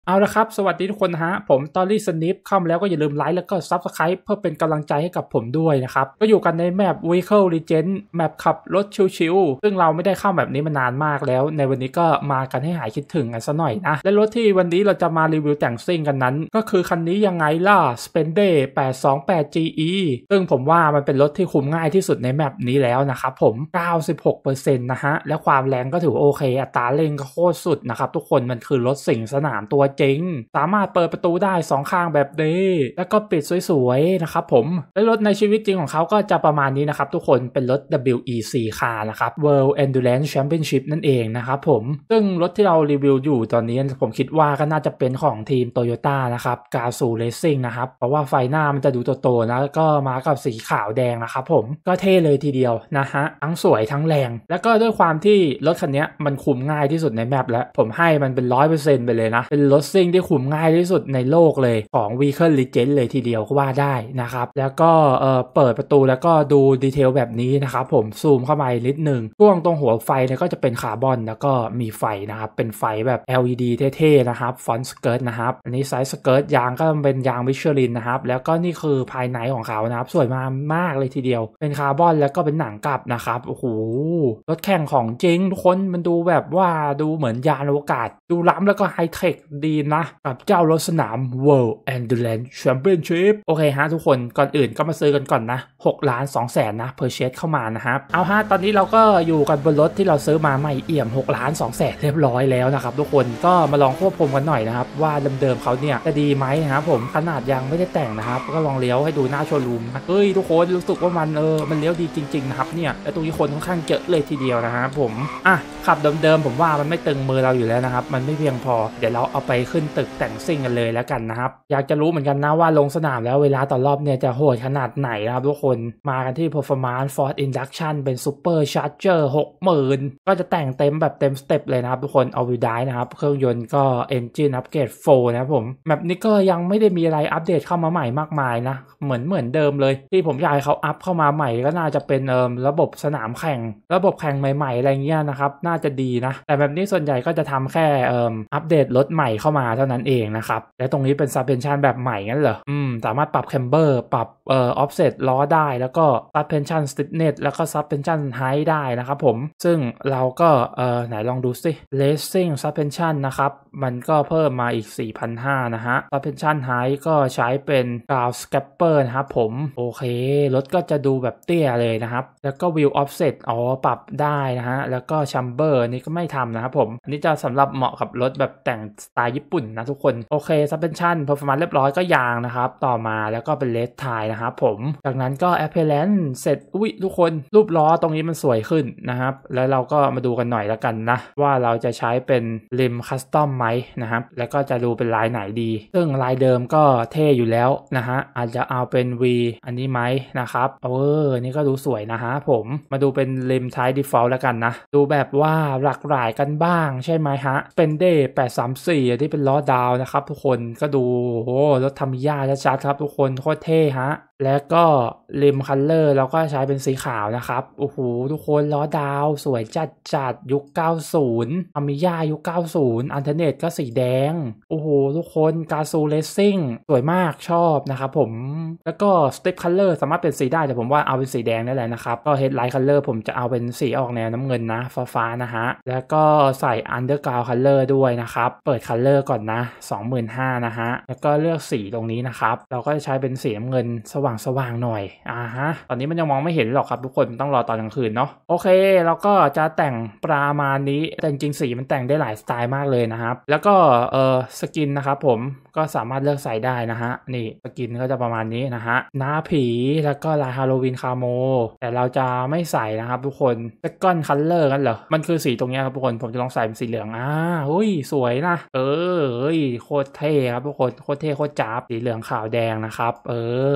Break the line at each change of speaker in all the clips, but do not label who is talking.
เอาละครับสวัสดีทุกคนนะฮะผมตอรี่สนิปเข้ามาแล้วก็อย่าลืมไลค์แล้วก็ซับสไครป์เพื่อเป็นกำลังใจให้กับผมด้วยนะครับก็อยู่กันในแมป Vehicle Legend แมปขับรถชิวๆซึ่งเราไม่ได้เข้าแบบนี้มานานมากแล้วในวันนี้ก็มากันให้หายคิดถึงกันซะหน่อยนะและรถที่วันนี้เราจะมารีวิวแต่งซิ่งกันนั้นก็คือคันนี้ยังไงล่ะ Spende 828 GE ซึ่งผมว่ามันเป็นรถที่คุมง่ายที่สุดในแมปนี้แล้วนะครับผม 96% นะฮะและความแรงก็ถือโอเคอัตราเร่งก็โคตรสุดนะครับทุกคนมันคือรถสิงสนามตัวจริงสามารถเปิดประตูได้2ข้างแบบนี้แล้วก็ปิดสวยๆนะครับผมและรถในชีวิตจริงของเขาก็จะประมาณนี้นะครับทุกคนเป็นรถ WEC Car นะครับ World Endurance Championship นั่นเองนะครับผมซึ่งรถที่เรารีวิวอยู่ตอนนี้ผมคิดว่าก็น่าจะเป็นของทีม Toyota นะครับ Gazoo Racing นะครับเพราะว่าไฟหน้ามันจะดูโตๆนะแล้วก็มากับสีขาวแดงนะครับผมก็เท่เลยทีเดียวนะฮะทั้งสวยทั้งแรงแล้วก็ด้วยความที่รถคันนี้มันคุมง่ายที่สุดในแมปแล้วผมให้มันเป็น 100% ไปเลยนะเป็นรถซิ่งที่คุมง่ายที่สุดในโลกเลยของ Vehicle Legend เลยทีเดียวก็ว่าได้นะครับแล้วก็เปิดประตูแล้วก็ดูดีเทลแบบนี้นะครับผมซูมเข้ามานิดนึงช่วงตรงหัวไฟเนี่ยก็จะเป็นคาร์บอนแล้วก็มีไฟนะครับเป็นไฟแบบ LED เท่ๆนะครับฟอนต์สเกิร์ตนะครับอันนี้ไซส์สเกิร์ตยางก็เป็นยางมิชลินนะครับแล้วก็นี่คือภายในของเขานะครับสวยมากเลยทีเดียวเป็นคาร์บอนแล้วก็เป็นหนังกลับนะครับโอ้โหรถแข่งของจริงทุกคนมันดูแบบว่าดูเหมือนยานอวกาศดูล้ำแล้วก็ไฮเทคดีนะกับเจ้ารถสนาม World Endurance Championship โอเคฮะทุกคนก่อนอื่นก็มาซื้อกันก่อนนะ6,200,000นะเพอร์เชสเข้ามานะครับเอาฮะตอนนี้เราก็อยู่กันบนรถที่เราซื้อมาใหม่เอี่ยม6,200,000เรียบร้อยแล้วนะครับทุกคนก็มาลองควบคุมกันหน่อยนะครับว่าเดิมๆเขาเนี่ยจะดีไหมนะครับผมขนาดยังไม่ได้แต่งนะครับก็ลองเลี้ยวให้ดูหน้าโชว์รูมนะเฮ้ยทุกคนรู้สึกว่ามันเลี้ยวดีจริงๆนะครับเนี่ยและตรงนี้คนค่อนข้างเยอะเลยทีเดียวนะครับผมขับเดิมๆผมว่ามันไม่ตึงมือเราอยู่แล้วนะครับมันไม่เพียงพอเดี๋ยวเราเอาไปขึ้นตึกแต่งซิ่งกันเลยแล้วกันนะครับอยากจะรู้เหมือนกันนะว่าลงสนามแล้วเวลาต่อรอบเนี่ยจะโหดขนาดไหนนะครับทุกคนมากันที่ Performance Ford Induction เป็น Super Charger 60,000ก็จะแต่งเต็มแบบเต็มสเต็ปเลยนะครับทุกคน All Wheel Drive นะครับเครื่องยนต์ก็ Engine Upgrade 4 นะครับผมแบบนี้ก็ยังไม่ได้มีอะไรอัปเดตเข้ามาใหม่มากมายนะเหมือนเดิมเลยที่ผมอยากให้เขาอัพเข้ามาใหม่ก็น่าจะเป็นระบบสนามแข่งระบบแข่งใหม่ๆอะไรเงี้ยนะครับน่าจะดีนะแต่แบบนี้ส่วนใหญ่ก็จะทำแค่อัปเดตรถใหม่เข้ามาเท่านั้นเองนะครับและตรงนี้เป็น suspension แบบใหม่งั้นเหรอสามารถปรับ camber ปรับoffset ล้อได้แล้วก็ suspension stiffness แล้วก็ suspension height ได้นะครับผมซึ่งเราก็ไหนลองดูสิ racing suspension นะครับมันก็เพิ่มมาอีก 4,500 นะฮะ suspension height ก็ใช้เป็น ground scraper นะครับผมโอเครถก็จะดูแบบเตี้ยเลยนะครับแล้วก็ wheel offset ปรับได้นะฮะแล้วก็ chamber นี่ก็ไม่ทำนะครับผมอันนี้จะสำหรับเหมาะกับรถแบบแต่งสไตล์ญี่ปุ่นนะทุกคนโอเค suspension performance เรียบร้อยก็ยางนะครับต่อมาแล้วก็เป็น red tie นะครับผมจากนั้นก็ appearance เสร็จทุกคนรูปล้อตรงนี้มันสวยขึ้นนะครับแล้วเราก็มาดูกันหน่อยแล้วกันนะว่าเราจะใช้เป็นริมคัสตอมไหมนะครับแล้วก็จะดูเป็นลายไหนดีซึ่งลายเดิมก็เท่อยู่แล้วนะฮะอาจจะเอาเป็น V อันนี้ไหมนะครับนี่ก็ดูสวยนะฮะผมมาดูเป็นริมท้าย default แล้วกันนะดูแบบว่าหลากหลายกันบ้างใช่ไหมฮะเป็นเดย์834ที่เป็นล้อดาวนะครับทุกคนก็ดูรถทามิยาชัดๆครับทุกคนโคตรเท่ฮะแล้วก็ริมคัลเลอร์เราก็ใช้เป็นสีขาวนะครับโอ้โหทุกคนล้อดาวสวยจัดยุค90อามิยายุค90อันเทอร์เน็ตก็สีแดงโอ้โหทุกคนกาซูเรซซิ่งสวยมากชอบนะครับผมแล้วก็สเต็ปคัลเลอร์สามารถเป็นสีได้แต่ผมว่าเอาเป็นสีแดงนั่นแหละนะครับก็เฮดไลท์คัลเลอร์ผมจะเอาเป็นสีออกแนวน้ำเงินนะฟ้านะฮะแล้วก็ใส่อันเดอร์กราวด์คัลเลอร์ด้วยนะครับเปิดคัลเลอร์ก่อนนะ 25,000 นะฮะแล้วก็เลือกสีตรงนี้นะครับเราก็จะใช้เป็นสีน้ำเงินสว่างหน่อยตอนนี้มันยังมองไม่เห็นหรอกครับทุกคนต้องรอตอนกลางคืนเนาะโอเคเราก็จะแต่งประมาณนี้แต่จริงๆสีมันแต่งได้หลายสไตล์มากเลยนะครับแล้วก็สกินนะครับผมก็สามารถเลือกใส่ได้นะฮะนี่สกินก็จะประมาณนี้นะฮะหน้าผีแล้วก็ลายฮาโลวีนคาโมแต่เราจะไม่ใส่นะครับทุกคนเซคอนคัลเลอร์กันเหรอมันคือสีตรงนี้ครับทุกคนผมจะลองใส่เป็นสีเหลืองเฮ้ยสวยนะโคตรเท่ครับทุกคนโคตรเท่โคตรจ๊าบสีเหลืองขาวแดงนะครับประมาณนี้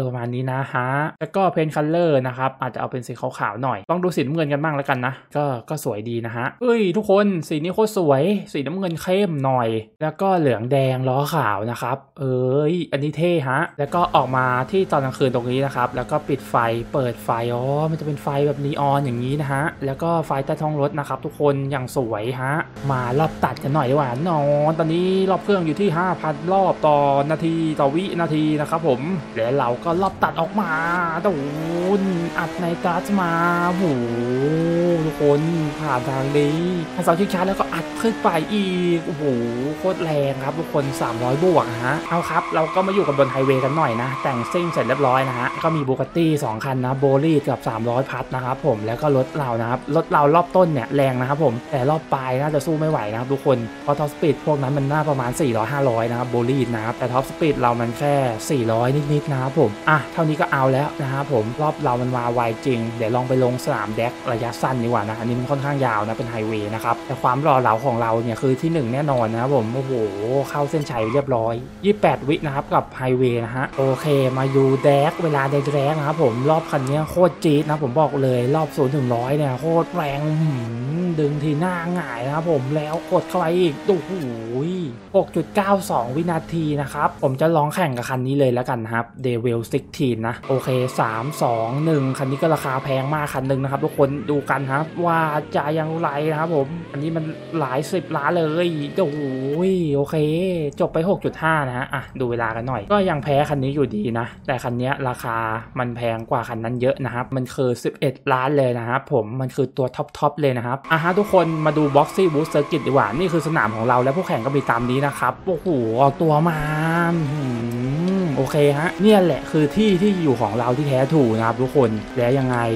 นะฮะแล้วก็เพนคัลเลอร์นะครับอาจจะเอาเป็นสีขาวๆหน่อยต้องดูสีน้ำเงินกันบ้างแล้วกันนะก็สวยดีนะฮะเฮ้ยทุกคนสีนี้โคตรสวยสีน้ำเงินเข้มหน่อยแล้วก็เหลืองแดงล้อขาวนะครับอันนี้เท่ฮะแล้วก็ออกมาที่ตอนกลางคืนตรงนี้นะครับแล้วก็ปิดไฟเปิดไฟมันจะเป็นไฟแบบนีออนอย่างนี้นะฮะแล้วก็ไฟใต้ท้องรถนะครับทุกคนอย่างสวยฮะมารอบตัดกันหน่อยดีกว่านอนตอนนี้รอบเครื่องอยู่ที่ 5,000 รอบต่อนาทีต่อวินาทีนะครับผมแล้วเราก็รอบตัดออกมาตูนอัดในตัดมาโหทุกคนผ่านทางนี้ทางเสาชิงช้าแล้วก็อัดขึ้นไปอีกโอ้โหโคตรแรงครับทุกคน300บวกฮะเอาครับเราก็มาอยู่กับบนไฮเวย์กันหน่อยนะแต่งซิ่งเสร็จเรียบร้อยนะฮะก็มีบูกาตี้2คันนะโบลี่กับ300พัทนะครับผมแล้วก็รถเรานะครับรถเรารอบต้นเนี่ยแรงนะครับผมแต่รอบปลายน่าจะสู้ไม่ไหวนะครับทุกคนเพราะท็อปสปีดพวกนั้นมันน่าประมาณ400-500นะครับโบลี่นะครับแต่ท็อปสปีดเรามันแค่400นิดๆนะครับผมเท่านี้ก็เอาแล้วนะครับผมรอบเรามันมาไวจริงเดี๋ยวลองไปลงสนามแดกระยะสั้นดีกว่านะอันนี้มันค่อนข้างยาวนะเป็นไฮเวย์นะครับแต่ความหล่อเหลาของเราเนี่ยคือที่1แน่นอนนะครับผมโอ้โหเข้าเส้นชัยเรียบร้อย28วินะครับกับไฮเวย์นะฮะโอเคมาดูแดกเวลาแดกนะครับผมรอบคันนี้โคตรจี๊ดนะผมบอกเลยรอบ0 ถึง 100เนี่ยโคตรแรงดึงทีหน้าหงายนะครับผมแล้วกดเข้าไปอีกโอ้โห 6.92 วินาทีนะครับผมจะลองแข่งกับคันนี้เลยแล้วกันนะครับ Devil 16นะโอเค3 2 1คันนี้ก็ราคาแพงมากคันหนึ่งนะครับทุกคนดูกันครับว่าจะยังไรนะครับผมอันนี้มันหลาย10ล้านเลยโอ้โหโอเคจบไป 6.5 นะฮะดูเวลากันหน่อยก็ยังแพ้คันนี้อยู่ดีนะแต่คันนี้ราคามันแพงกว่าคันนั้นเยอะนะครับมันคือ11ล้านเลยนะครับผมมันคือตัวท็อปเลยนะครับทุกคนมาดู Boxy Boost Circuit ดีกว่านี่คือสนามของเราและผู้แข่งก็มีตามนี้นะครับโอ้โหเอาตัวมาโอเคฮะเนี่ยแหละคือที่อยู่ของเราที่แท้ถูกนะครับทุกคนแล้วยังไง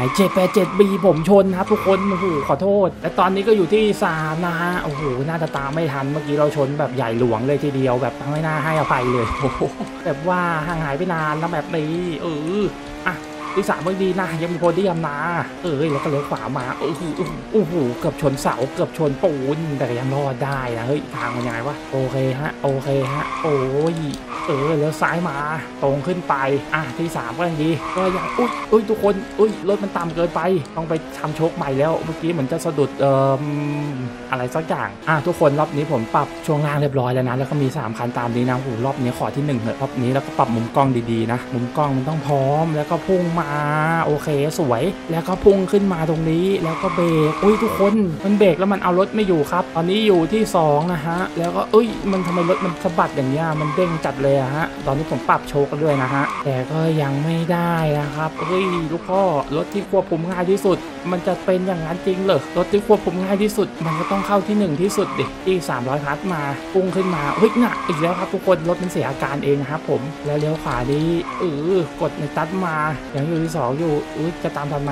787B ผมชนครับทุกคนโอ้โหขอโทษและตอนนี้ก็อยู่ที่3นะฮะโอ้โหน่าจะตามไม่ทันเมื่อกี้เราชนแบบใหญ่หลวงเลยทีเดียวแบบไม่น่าให้อภัยเลยโอ้โหแบบว่าห่างหายไปนานแล้วแบบนี้ที่3เมื่อดีนะยังมีโพเดียมนะแล้วก็เลี้ยวขวามาโอ้โหเกือบชนเสาเกือบชนปูนแต่ยังรอดได้นะเฮ้ยทางมันยังไงวะโอเคฮะโอ้ยเลี้ยวซ้ายมาตรงขึ้นไปที่3ก็ยังดีก็ยังอุ้ยทุกคนรถมันต่ำเกินไปต้องไปทำโชคใหม่แล้วเมื่อกี้เหมือนจะสะดุดอะไรสักอย่างทุกคนรอบนี้ผมปรับช่วงล่างเรียบร้อยแล้วนะแล้วก็มี3คันตามนี้นะโอ้โหรอบนี้ขอที่1เถอะรอบนี้แล้วก็ปรับมุมกล้องดีๆนะมุมกล้องมันต้องพร้อมแล้วก็พุ่งมาโอเคสวยแล้วก็พุ่งขึ้นมาตรงนี้แล้วก็เบรกทุกคนมันเบรกแล้วมันเอารถไม่อยู่ครับตอนนี้อยู่ที่2นะฮะแล้วก็มันทำไมรถมันสะบัดอย่างเงี้ยมันเด้งจัดเลยฮะตอนนี้ผมปรับโชคกันด้วยนะฮะแต่ก็ยังไม่ได้นะครับลูกพ่อรถที่ควบคุมง่ายที่สุดมันจะเป็นอย่างนั้นจริงเหรอรถที่ควบคุมง่ายที่สุดมันก็ต้องเข้าที่1ที่สุดดิที่300พัทมาพุ่งขึ้นมาหนักอีกแล้วครับทุกคนรถมันเสียอาการเองครับผมแล้วเลี้ยวขวานี้กดในตัดมาอย่างอยู่ที่2อยู่จะตามทันไหม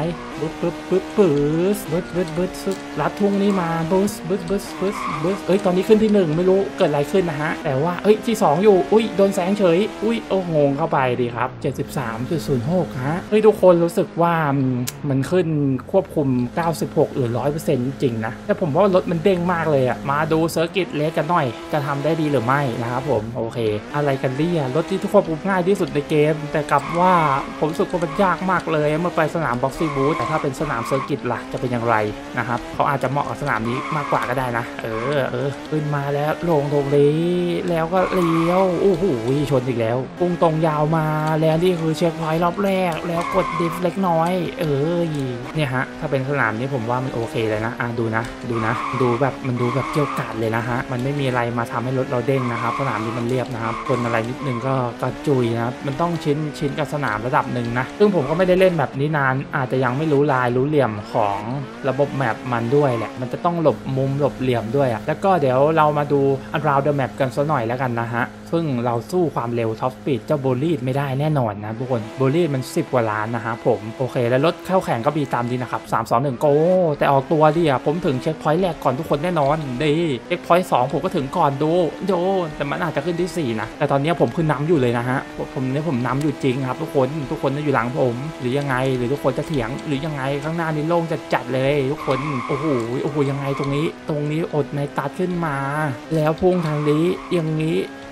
บึ๊ดลัดทุ่งนี้มาบึ๊ดตอนนี้ขึ้นที่1ไม่รู้เกิดอะไรขึ้นนะฮะแต่ว่าที่2อยู่โดนแสงเฉยงงเข้าไปดีครับ 73.06 ฮะทุกคนรู้สึกว่ามันขึ้นควบคุม96หรือ 100% จริงๆนะแต่ผมว่ารถมันเด้งมากเลยมาดูเซอร์กิตเลสกันหน่อยจะทำได้ดีหรือไม่นะครับผมโอเคอะไรกันเนี่ยรถที่ทุกควบคุมง่ายที่สุดในเกมแต่กลับว่าผมรู้สึกว่ามันยากมากเลยเมื่อไปสนาม Boxy Boost แต่ถ้าเป็นสนามเซอร์กิตล่ะจะเป็นอย่างไรนะครับเขาอาจจะเหมาะกับสนามนี้มากกว่าก็ได้นะขึ้นมาแล้วลงตรงนี้แล้วก็เลี้ยวโอ้โหชนอีกแล้วพุ่งตรงยาวมาแล้วนี่คือเช็คพอยต์รอบแรกแล้วกดดิฟเล็กน้อยเนี่ยฮะถ้าเป็นสนามนี้ผมว่ามันโอเคเลยนะดูแบบมันดูแบบเกี่ยวกาดเลยนะฮะมันไม่มีอะไรมาทำให้รถเราเด้งนะครับสนามนี้มันเรียบนะครับคนอะไรนิดนึงก็กระจุยนะครับมันต้องชิ้นกับสนามระดับหนึ่งนะซึ่งผมก็ไม่ได้เล่นแบบนี้นานอาจจะยังไม่รู้ลายรู้เหลี่ยมของระบบแมปมันด้วยแหละมันจะต้องหลบมุมหลบเหลี่ยมด้วยแล้วก็เดี๋ยวเรามาดู Around the Map กันสักหน่อยแล้วกันนะฮะซึ่งเราสู้ความเร็วท็อปสปีดเจ้าโบลีดไม่ได้แน่นอนนะทุกคนโบลีดมัน10กว่าล้านนะฮะผมโอเคแล้วรถเข้าแข่งก็มีตามดีนะครับ3 2 1โกแต่ออกตัวดิผมถึงเช็คพอยต์แรกก่อนทุกคนแน่นอนเช็คพอยต์2ผมก็ถึงก่อนดูแต่มันอาจจะขึ้นที่4นะแต่ตอนนี้ผมขึ้นนำอยู่เลยนะฮะผมนำอยู่จริงครับทุกคนอยู่หลังผมหรือยังไงหรือทุกคนจะเถียงหรือยังไงข้างหน้านี่โล่งจัดเลยทุกคนโอ้โหยังไงตรงนี้อดในตัดขึ้นมาแล้วพุ่งทางนี้อย่างนี้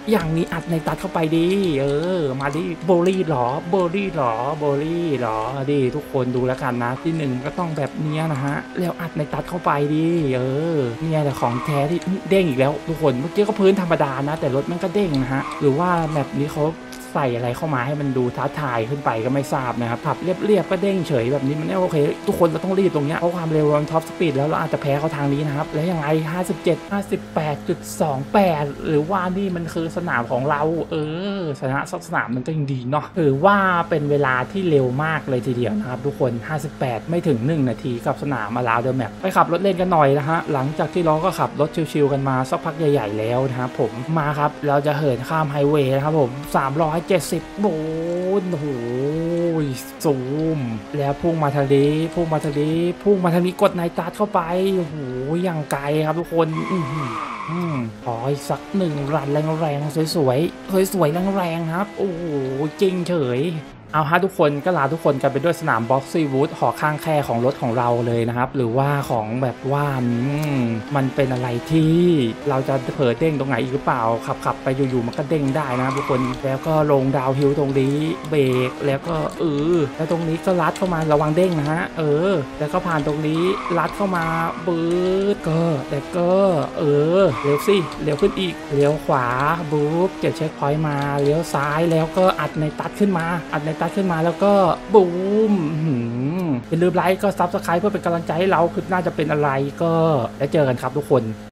อย่างนี้อัดในตัดเข้าไปดิมาดิโบลี่หรอโบลี่หรอโบลี่หรอดิทุกคนดูแล้วกันนะที่หนึ่งก็ต้องแบบนี้นะฮะแล้วอัดในตัดเข้าไปดิเนี่ยแหละของแท้ที่เด้งอีกแล้วทุกคนเมื่อกี้ก็พื้นธรรมดานะแต่รถมันก็เด้งนะฮะหรือว่าแบบนี้เขาใส่อะไรเข้ามาให้มันดูท้าทายขึ้นไปก็ไม่ทราบนะครับขับเรียบๆก็เด้งเฉยแบบนี้มันไม่โอเคทุกคนเราต้องรีบตรงเนี้ยเพราะความเร็วมันท็อปสปีดแล้วเราอาจจะแพ้เขาทางนี้นะครับแล้วยังไง57 58.28หรือว่านี่มันคือสนามของเราชนะสักสนามมันก็ยังดีเนาะถือว่าเป็นเวลาที่เร็วมากเลยทีเดียวนะครับทุกคน58ไม่ถึง1นาทีกับสนามอลาวเดอร์แมปไปขับรถเล่นกันหน่อยนะฮะหลังจากที่เราก็ขับรถชิวๆกันมาสักพักใหญ่ๆแล้วนะครับผมมาครับเราจะเหินข้ามไฮเวย์นะครับผม370โอ้โหซูมแล้วพุ่งมาทางนี้พุ่งมาทางนี้กดไนตรัสเข้าไปโอ้โหอย่างไกลครับทุกคนขออีกสักหนึ่งรันแรงๆสวยๆแรงๆครับโอ้โหจริงเฉยเอาฮะทุกคนก็ลาทุกคนกันไปด้วยสนามบ็อกซี่วูดหอข้างแคร่ของรถของเราเลยนะครับหรือว่าของแบบว่ามันเป็นอะไรที่เราจะเผลอเด้งตรงไหนอีกหรือเปล่าขับไปอยู่ๆมันก็เด้งได้นะทุกคนแล้วก็ลงดาวฮิลตรงนี้เบรกแล้วก็แล้วตรงนี้ก็ลัดเข้ามาระวังเด้งนะฮะแล้วก็ผ่านตรงนี้ลัดเข้ามาปื๊ดแล้วก็เร็วสิเร็วขึ้นอีกเลี้ยวขวาบุ๊บเก็บเช็คพอยต์มาเลี้ยวซ้ายแล้วก็อัดในตัดขึ้นมาแล้วก็บูมอย่าลืมไลค์ก็ซับสไครป์เพื่อเป็นกำลังใจให้เราคือน่าจะเป็นอะไรก็แล้วเจอกันครับทุกคน